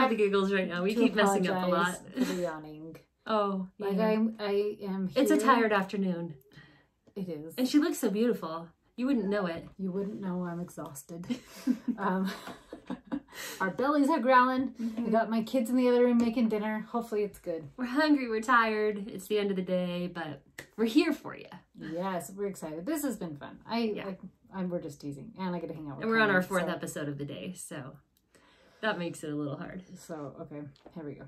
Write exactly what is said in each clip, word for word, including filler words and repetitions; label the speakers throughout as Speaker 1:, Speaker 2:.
Speaker 1: for the giggles right now. We keep messing up a lot.
Speaker 2: For the yawning.
Speaker 1: Oh, yeah.
Speaker 2: Like I'm, I am here.
Speaker 1: It's a tired afternoon.
Speaker 2: It is.
Speaker 1: And she looks so beautiful. You wouldn't know it.
Speaker 2: You wouldn't know I'm exhausted. um, our bellies are growling. Mm-hmm. I got my kids in the other room making dinner. Hopefully it's good.
Speaker 1: We're hungry. We're tired. It's the end of the day, but we're here for you.
Speaker 2: Yes, we're excited. This has been fun. I, yeah. I, I'm, we're just teasing. And I get to hang out with
Speaker 1: And we're on our fourth
Speaker 2: so.
Speaker 1: episode of the day, so that makes it a little hard.
Speaker 2: So, okay. Here we go.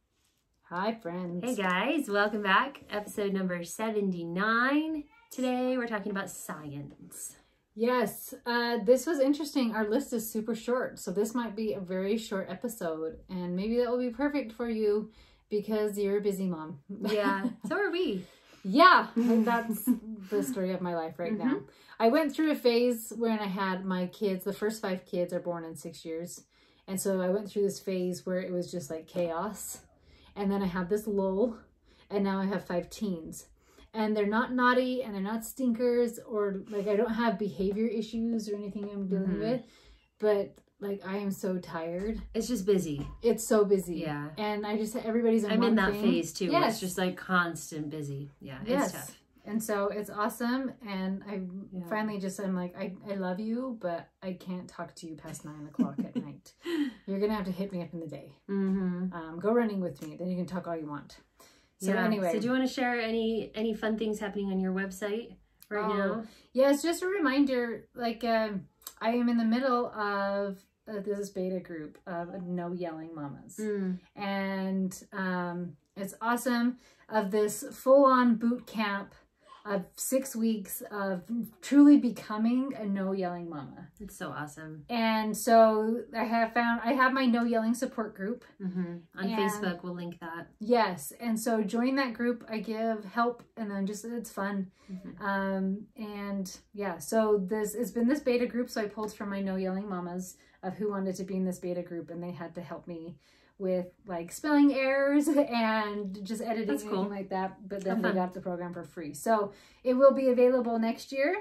Speaker 2: Hi, friends.
Speaker 1: Hey, guys. Welcome back. Episode number seventy-nine. Today, we're talking about science.
Speaker 2: Yes, uh, this was interesting. Our list is super short, so this might be a very short episode, and maybe that will be perfect for you because you're a busy mom.
Speaker 1: Yeah, so are we.
Speaker 2: Yeah, that's the story of my life right mm-hmm. now. I went through a phase when I had my kids. The first five kids are born in six years, and so I went through this phase where it was just like chaos, and then I had this lull, and now I have five teens. And they're not naughty and they're not stinkers or like I don't have behavior issues or anything I'm dealing mm-hmm. with. But like I am so tired.
Speaker 1: It's just busy.
Speaker 2: It's so busy.
Speaker 1: Yeah.
Speaker 2: And I just, everybody's in
Speaker 1: I'm
Speaker 2: one
Speaker 1: in that
Speaker 2: thing.
Speaker 1: phase too. Yes. It's just like constant busy. Yeah.
Speaker 2: Yes.
Speaker 1: It's tough.
Speaker 2: And so it's awesome. And I yeah. finally just, I'm like, I, I love you, but I can't talk to you past nine o'clock at night. You're going to have to hit me up in the day. Mm-hmm. Um, go running with me. Then you can talk all you want. So
Speaker 1: yeah.
Speaker 2: anyway.
Speaker 1: So do you want to share any any fun things happening on your website right oh, now?
Speaker 2: Yeah, it's just a reminder, like um, I am in the middle of uh, this beta group of No Yelling Mamas. Mm. And um, it's awesome, of this full-on boot camp of six weeks of truly becoming a no yelling mama.
Speaker 1: It's so awesome.
Speaker 2: And so I have found, I have my no yelling support group.
Speaker 1: Mm-hmm. On Facebook, we'll link that.
Speaker 2: Yes. And so join that group. I give help and then just, it's fun. Mm-hmm. Um, and yeah, so this, it's been this beta group. So I pulled from my no yelling mamas of who wanted to be in this beta group, and they had to help me with like spelling errors and just editing,
Speaker 1: That's cool.
Speaker 2: anything like that. But then they got the program for free. So it will be available next year.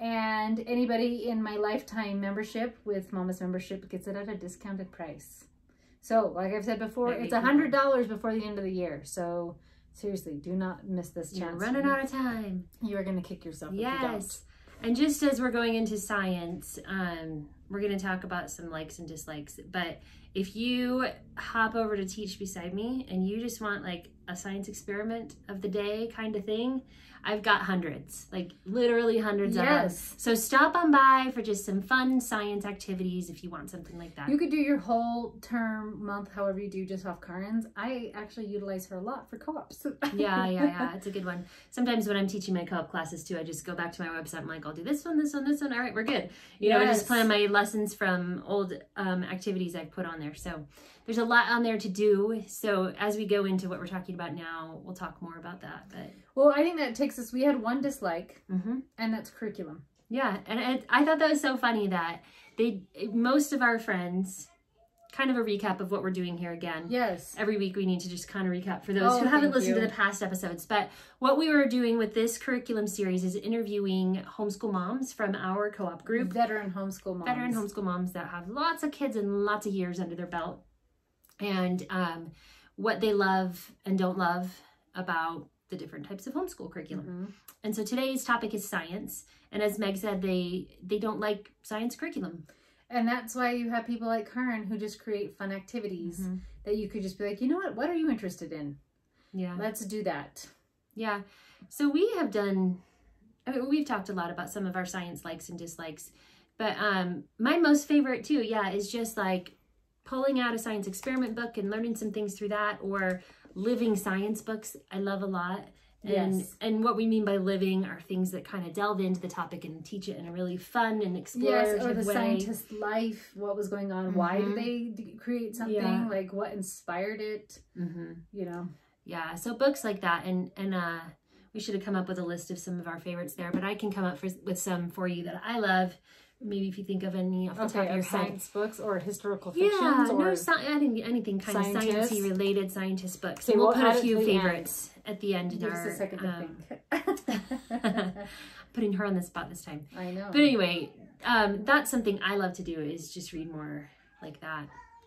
Speaker 2: And anybody in my lifetime membership with Mama's membership gets it at a discounted price. So like I've said before, That'd it's a hundred dollars before the end of the year. So seriously, do not miss this chance.
Speaker 1: You're running out of time.
Speaker 2: You are going to kick yourself if
Speaker 1: yes.
Speaker 2: you don't.
Speaker 1: And just as we're going into science, um, we're going to talk about some likes and dislikes. But if you hop over to Teach Beside Me and you just want like a science experiment of the day kind of thing, I've got hundreds, like literally hundreds
Speaker 2: yes.
Speaker 1: of them. So stop on by for just some fun science activities if you want something like that.
Speaker 2: You could do your whole term, month, however you do, just off Karen's. I actually utilize her a lot for co-ops.
Speaker 1: yeah, yeah, yeah. It's a good one. Sometimes when I'm teaching my co-op classes too, I just go back to my website. I'm like, I'll do this one, this one, this one. All right, we're good. You yes. know, I just plan my lessons from old um, activities I've put on there. So there's a lot on there to do. So as we go into what we're talking about now, we'll talk more about that. But
Speaker 2: well, I think that takes us, we had one dislike,
Speaker 1: mm-hmm.
Speaker 2: and that's curriculum.
Speaker 1: Yeah, and it, I thought that was so funny that they, most of our friends, kind of a recap of what we're doing here again.
Speaker 2: Yes.
Speaker 1: Every week we need to just kind of recap for those
Speaker 2: oh,
Speaker 1: who haven't listened
Speaker 2: you.
Speaker 1: to the past episodes. But what we were doing with this curriculum series is interviewing homeschool moms from our co-op group.
Speaker 2: Veteran homeschool moms.
Speaker 1: Veteran homeschool moms that have lots of kids and lots of years under their belt. And um, what they love and don't love about the different types of homeschool curriculum. Mm-hmm. And so today's topic is science. And as Meg said, they they don't like science curriculum.
Speaker 2: And that's why you have people like Karen who just create fun activities mm-hmm. that you could just be like, you know what, what are you interested in?
Speaker 1: Yeah.
Speaker 2: Let's do that.
Speaker 1: Yeah. So we have done, I mean, we've talked a lot about some of our science likes and dislikes, but um, my most favorite too, yeah, is just like pulling out a science experiment book and learning some things through that, or living science books. I love a lot. And,
Speaker 2: yes.
Speaker 1: and what we mean by living are things that kind of delve into the topic and teach it in a really fun and explorative
Speaker 2: yes, or the
Speaker 1: way.
Speaker 2: scientist's life, what was going on, mm-hmm. why did they create something, yeah. like what inspired it, mm-hmm. you know?
Speaker 1: Yeah, so books like that, and and uh, we should have come up with a list of some of our favorites there, but I can come up for, with some for you that I love. Maybe if you think of any off the
Speaker 2: okay,
Speaker 1: top of your
Speaker 2: science
Speaker 1: head.
Speaker 2: books or historical fictions.
Speaker 1: Yeah,
Speaker 2: or
Speaker 1: no, sci I think anything kind
Speaker 2: scientists.
Speaker 1: of sciencey related scientist books.
Speaker 2: Okay,
Speaker 1: and we'll,
Speaker 2: we'll
Speaker 1: put a
Speaker 2: add
Speaker 1: few
Speaker 2: it to the
Speaker 1: favorites end. at the end. In
Speaker 2: Give
Speaker 1: our,
Speaker 2: us a second
Speaker 1: um,
Speaker 2: to think.
Speaker 1: Putting her on the spot this time.
Speaker 2: I know.
Speaker 1: But anyway, um, that's something I love to do, is just read more like that.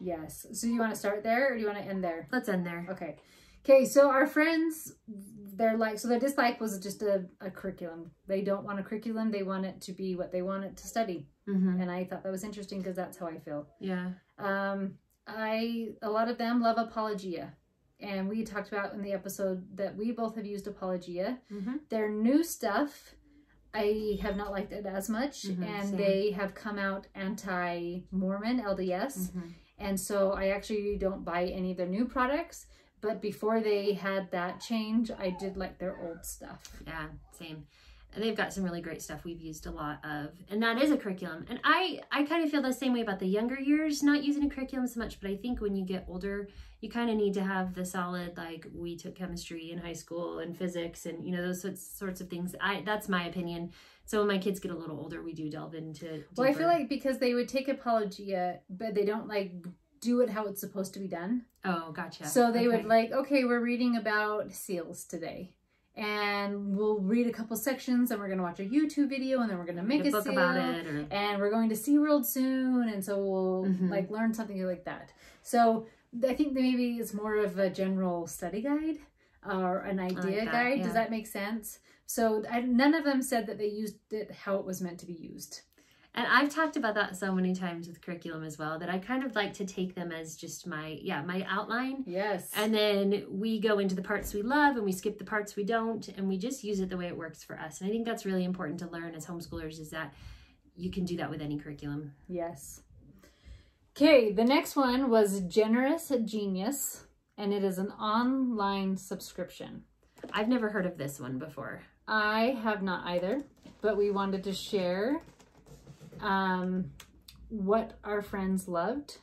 Speaker 2: Yes. So you want to start there or do you want to end there?
Speaker 1: Let's end there.
Speaker 2: Okay. Okay, so our friends, they're like, so their dislike was just a, a curriculum. They don't want a curriculum. They want it to be what they want it to study. Mm-hmm. And I thought that was interesting because that's how I feel.
Speaker 1: Yeah.
Speaker 2: Um, I, a lot of them love Apologia. And we talked about in the episode that we both have used Apologia. Mm-hmm. Their new stuff, I have not liked it as much. Mm-hmm, and same. They have come out anti-Mormon, L D S. Mm-hmm. And so I actually don't buy any of their new products. But before they had that change, I did like their old stuff.
Speaker 1: Yeah, same. And they've got some really great stuff we've used a lot of. And that is a curriculum. And I, I kind of feel the same way about the younger years, not using a curriculum so much. But I think when you get older, you kind of need to have the solid, like we took chemistry in high school and physics and, you know, those sorts, sorts of things. I That's my opinion. So when my kids get a little older, we do delve into deeper.
Speaker 2: Well, I feel like because they would take Apologia, but they don't like do it how it's supposed to be done.
Speaker 1: Oh, gotcha.
Speaker 2: So they okay. would like, okay, we're reading about seals today. And we'll read a couple sections and we're going to watch a YouTube video and then we're going to make a, a book seal, about it. Or... And we're going to SeaWorld soon. And so we'll mm-hmm. like learn something like that. So I think that maybe it's more of a general study guide or an idea like guide. Yeah. Does that make sense? So I, none of them said that they used it how it was meant to be used.
Speaker 1: And I've talked about that so many times with curriculum as well, that I kind of like to take them as just my, yeah, my outline.
Speaker 2: Yes.
Speaker 1: And then we go into the parts we love and we skip the parts we don't, and we just use it the way it works for us. And I think that's really important to learn as homeschoolers, is that you can do that with any curriculum.
Speaker 2: Yes. Okay, the next one was Generous Genius, and it is an online subscription.
Speaker 1: I've never heard of this one before.
Speaker 2: I have not either, but we wanted to share um what our friends loved.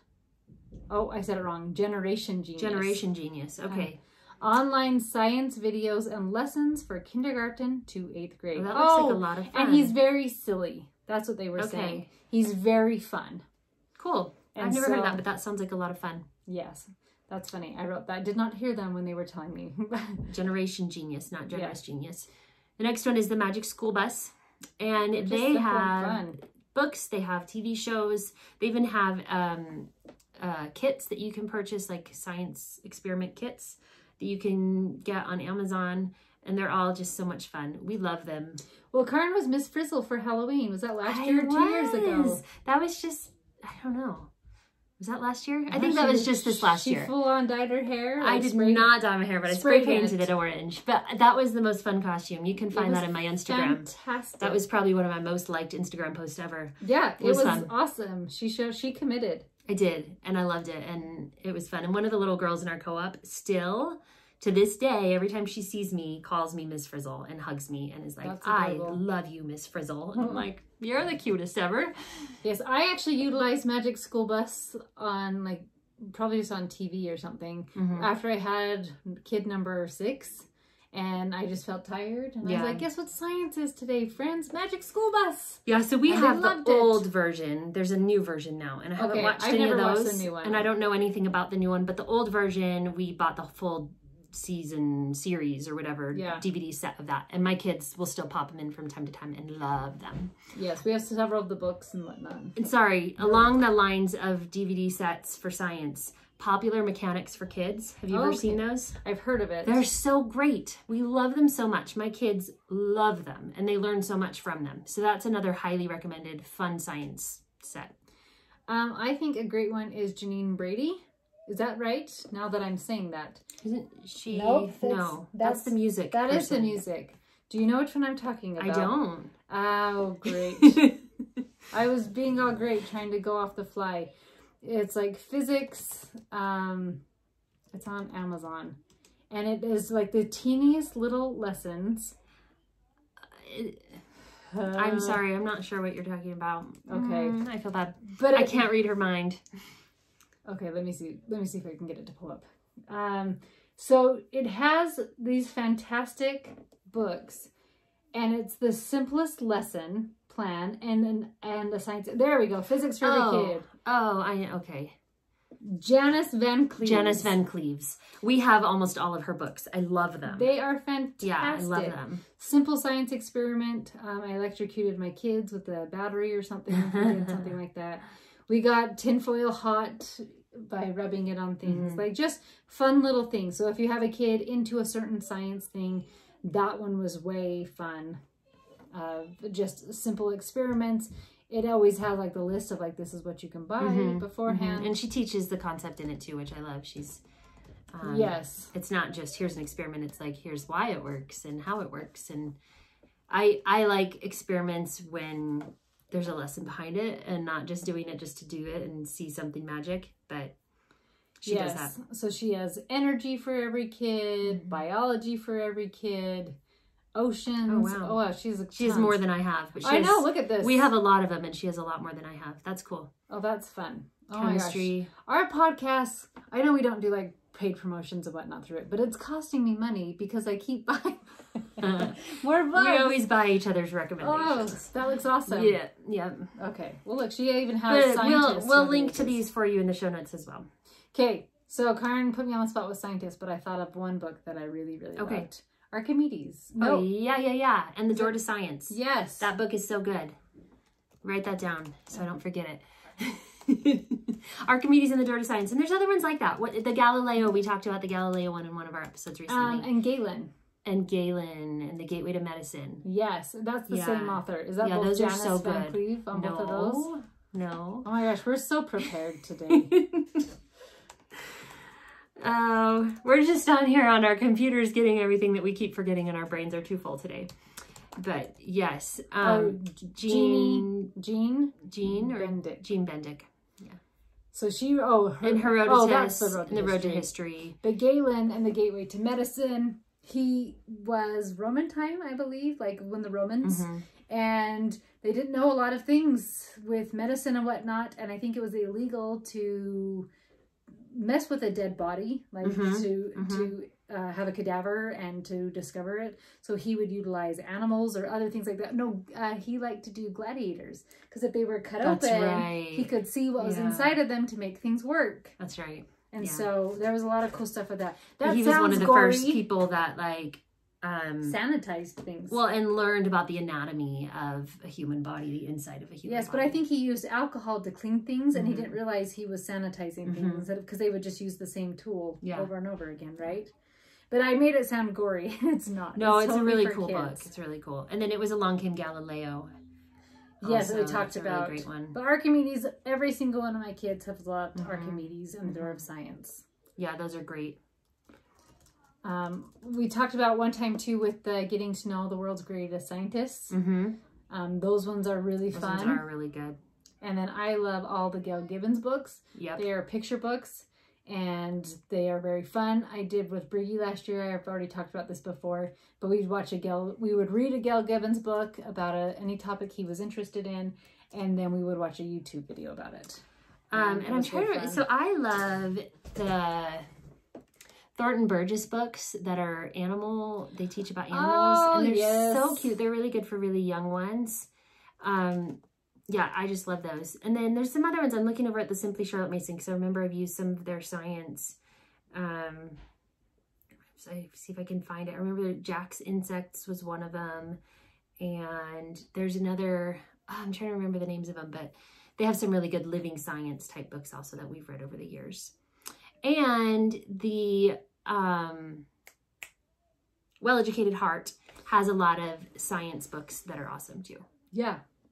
Speaker 2: Oh, I said it wrong. Generation Genius.
Speaker 1: Generation Genius. Okay.
Speaker 2: Uh, online science videos and lessons for kindergarten to eighth grade.
Speaker 1: Well, that looks oh, like a lot of fun.
Speaker 2: And he's very silly. That's what they were okay. saying. He's very fun.
Speaker 1: Cool. And I've never so, heard that, but that sounds like a lot of fun.
Speaker 2: Yes. That's funny. I wrote that. I did not hear them when they were telling me.
Speaker 1: Generation Genius, not Generous yeah. Genius. The next one is the Magic School Bus. And
Speaker 2: They're
Speaker 1: they have fun. books, they have T V shows, they even have um, uh, kits that you can purchase, like science experiment kits that you can get on Amazon, and they're all just so much fun. We love them.
Speaker 2: Well, Karen was Miss Frizzle for Halloween. Was that last I year or was. two years ago?
Speaker 1: That was just, I don't know. Was that last year? I think that was just this last
Speaker 2: she
Speaker 1: year. She
Speaker 2: full on dyed her hair?
Speaker 1: Like I did spray, not dye my hair, but I spray painted it orange. But that was the most fun costume. You can find that in my Instagram.
Speaker 2: Fantastic.
Speaker 1: That was probably one of my most liked Instagram posts ever.
Speaker 2: Yeah, it, it was, was fun. Awesome. She showed, she committed.
Speaker 1: I did, and I loved it, and it was fun. And one of the little girls in our co-op still, to this day, every time she sees me, calls me Miss Frizzle and hugs me and is like, I love you, Miss Frizzle. And I'm like, you're the cutest ever.
Speaker 2: Yes, I actually utilized Magic School Bus on, like, probably just on T V or something. Mm-hmm. After I had kid number six, and I just felt tired. And yeah. I was like, guess what science is today, friends? Magic School Bus.
Speaker 1: Yeah, so we
Speaker 2: and
Speaker 1: have the old it. version. There's a new version now, and I haven't
Speaker 2: okay,
Speaker 1: watched
Speaker 2: I've
Speaker 1: any
Speaker 2: never
Speaker 1: of those.
Speaker 2: Watched the new one.
Speaker 1: And I don't know anything about the new one, but the old version, we bought the full season series or whatever
Speaker 2: yeah.
Speaker 1: D V D set of that, and my kids will still pop them in from time to time and love them.
Speaker 2: Yes, we have several of the books and whatnot.
Speaker 1: And sorry, along the lines of D V D sets for science, Popular Mechanics for Kids. Have you oh, ever okay. seen those?
Speaker 2: I've heard of it.
Speaker 1: They're so great. We love them so much. My kids love them, and they learn so much from them. So that's another highly recommended fun science set.
Speaker 2: Um, I think a great one is Janine Brady. Is that right? Now that I'm saying that.
Speaker 1: Isn't she?
Speaker 2: Nope, that's,
Speaker 1: no, that's, that's the music.
Speaker 2: That
Speaker 1: person.
Speaker 2: is the music. Do you know which one I'm talking about?
Speaker 1: I don't.
Speaker 2: Oh, great. I was being all great trying to go off the fly. It's like physics. Um, it's on Amazon. And it is like the teeniest little lessons.
Speaker 1: It, uh, I'm sorry. I'm not sure what you're talking about.
Speaker 2: Okay.
Speaker 1: Mm, I feel bad. But I it, can't read her mind.
Speaker 2: Okay, let me see. Let me see if I can get it to pull up. Um, so it has these fantastic books, and it's the simplest lesson plan and and, and the science. There we go. Physics for
Speaker 1: oh,
Speaker 2: the kid.
Speaker 1: Oh, I okay.
Speaker 2: Janice Van Cleves.
Speaker 1: Janice Van Cleves. We have almost all of her books. I love them.
Speaker 2: They are fantastic.
Speaker 1: Yeah, I love them.
Speaker 2: Simple science experiment. Um, I electrocuted my kids with a battery or something. Something like that. We got tinfoil hot by rubbing it on things.
Speaker 1: Mm-hmm.
Speaker 2: Like just fun little things. So if you have a kid into a certain science thing, that one was way fun. Uh, just simple experiments. It always has like the list of like, this is what you can buy mm-hmm. beforehand.
Speaker 1: Mm-hmm. And she teaches the concept in it too, which I love. She's, um,
Speaker 2: yes.
Speaker 1: It's not just here's an experiment. It's like, here's why it works and how it works. And I, I like experiments when there's a lesson behind it and not just doing it just to do it and see something magic, but she
Speaker 2: yes.
Speaker 1: does that.
Speaker 2: So she has energy for every kid, mm-hmm. biology for every kid, oceans.
Speaker 1: Oh wow!
Speaker 2: Oh wow, she's a
Speaker 1: she has more than I have. But she
Speaker 2: I
Speaker 1: has,
Speaker 2: know. Look at this.
Speaker 1: We have a lot of them, and she has a lot more than I have. That's cool.
Speaker 2: Oh, that's fun. Oh
Speaker 1: Chemistry.
Speaker 2: My gosh. Our podcast. I know we don't do like paid promotions and whatnot through it, but it's costing me money because I keep buying uh, more books.
Speaker 1: We always buy each other's recommendations.
Speaker 2: Oh, that looks awesome.
Speaker 1: Yeah, yeah.
Speaker 2: Okay. Well, look, she even has
Speaker 1: but
Speaker 2: scientists.
Speaker 1: We'll we'll link to these for you in the show notes as well.
Speaker 2: Okay. So Karen put me on the spot with scientists, but I thought of one book that I really, really okay. loved. Archimedes.
Speaker 1: No. Oh, yeah, yeah, yeah. And the Door to Science.
Speaker 2: Yes.
Speaker 1: That book is so good. Write that down so I don't forget it. Archimedes and the Door to Science. And there's other ones like that. What the Galileo, we talked about the Galileo one in one of our episodes recently.
Speaker 2: Um, and Galen.
Speaker 1: And Galen and the Gateway to Medicine.
Speaker 2: Yes, that's the yeah. same author. Is that
Speaker 1: yeah,
Speaker 2: both
Speaker 1: those
Speaker 2: Janice
Speaker 1: are so
Speaker 2: Van
Speaker 1: good.
Speaker 2: Cleve on
Speaker 1: no,
Speaker 2: both of those?
Speaker 1: No.
Speaker 2: Oh my gosh, we're so prepared today.
Speaker 1: Uh, we're just on here on our computers getting everything that we keep forgetting, and our brains are too full today. But yes, um,
Speaker 2: oh,
Speaker 1: Jean,
Speaker 2: Jean,
Speaker 1: Jean, or
Speaker 2: Bendick.
Speaker 1: Jean Bendick. Yeah.
Speaker 2: So she, oh, her,
Speaker 1: and Herodotus,
Speaker 2: oh, that's the road to
Speaker 1: and the road
Speaker 2: history.
Speaker 1: to history.
Speaker 2: But Galen and the Gateway to Medicine. He was Roman time, I believe, like when the Romans, mm-hmm. and they didn't know a lot of things with medicine and whatnot. And I think it was illegal to mess with a dead body, like mm-hmm. to mm-hmm. to uh, have a cadaver and to discover it. So he would utilize animals or other things like that. No, uh, he liked to do gladiators because if they were cut That's open,
Speaker 1: right.
Speaker 2: he could see what
Speaker 1: yeah.
Speaker 2: was inside of them to make things work.
Speaker 1: That's right.
Speaker 2: And
Speaker 1: yeah.
Speaker 2: so there was a lot of cool stuff with that. That
Speaker 1: he was
Speaker 2: sounds
Speaker 1: one of the
Speaker 2: gory.
Speaker 1: first people that like um
Speaker 2: sanitized things.
Speaker 1: Well, and learned about the anatomy of a human body, the inside of a human
Speaker 2: yes,
Speaker 1: body.
Speaker 2: But I think he used alcohol to clean things, and mm-hmm. he didn't realize he was sanitizing
Speaker 1: mm-hmm.
Speaker 2: things because they would just use the same tool
Speaker 1: yeah.
Speaker 2: over and over again, right? But I made it sound gory. It's not.
Speaker 1: No, it's,
Speaker 2: it's
Speaker 1: a
Speaker 2: totally
Speaker 1: really cool
Speaker 2: kids.
Speaker 1: book. It's really cool. And then it was Along Came Galileo.
Speaker 2: Yes,
Speaker 1: also,
Speaker 2: we talked about.
Speaker 1: Really great one.
Speaker 2: But Archimedes, every single one of my kids have loved mm-hmm. Archimedes and the
Speaker 1: mm-hmm.
Speaker 2: Door of Science.
Speaker 1: Yeah, those are great.
Speaker 2: Um, we talked about one time too with uh, getting to know the world's greatest scientists.
Speaker 1: Mm-hmm.
Speaker 2: Um, those ones are really
Speaker 1: those
Speaker 2: fun.
Speaker 1: Those ones are really good.
Speaker 2: And then I love all the Gail Gibbons books.
Speaker 1: Yep.
Speaker 2: They are picture books and they are very fun. I did with Briggy last year. I've already talked about this before, but we'd watch a Gail, we would read a Gail Gibbons book about a, any topic he was interested in, and then we would watch a YouTube video about it.
Speaker 1: Um, and, and I'm trying to, so I love the Thornton Burgess books that are animal, they teach about animals,
Speaker 2: oh,
Speaker 1: and they're
Speaker 2: yes.
Speaker 1: so cute. They're really good for really young ones. Um, yeah, I just love those. And then there's some other ones. I'm looking over at the Simply Charlotte Mason because I remember I've used some of their science. Um, so I see if I can find it. I remember Jack's Insects was one of them. And there's another, oh, I'm trying to remember the names of them, but they have some really good living science type books also that we've read over the years. And the um, Well-Educated Heart has a lot of science books that are awesome too.
Speaker 2: Yeah.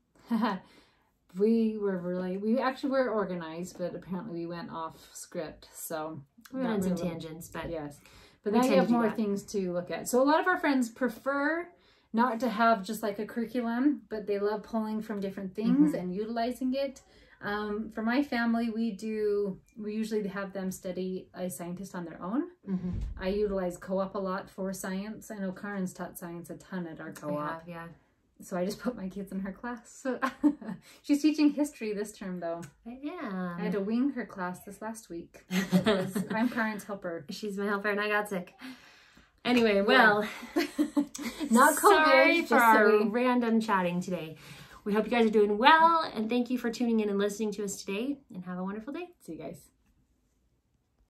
Speaker 2: we were really, we actually were organized, but apparently we went off script. So
Speaker 1: we went on some tangents, but
Speaker 2: yes. But now you have more things to look at. So a lot of our friends prefer not to have just like a curriculum, but they love pulling from different things mm-hmm. and utilizing it. Um, for my family, we do, we usually have them study a scientist on their own. Mm-hmm. I utilize co-op a lot for science. I know Karen's taught science a ton at our co-op.
Speaker 1: I have, yeah.
Speaker 2: So I just put my kids in her class. So she's teaching history this term though.
Speaker 1: Yeah.
Speaker 2: I had to wing her class this last week. Was, I'm Karen's helper.
Speaker 1: She's my helper and I got sick. Anyway, well,
Speaker 2: not COVID,
Speaker 1: sorry for our
Speaker 2: so we...
Speaker 1: random chatting today. We hope you guys are doing well, and thank you for tuning in and listening to us today, and have a wonderful day.
Speaker 2: See you guys.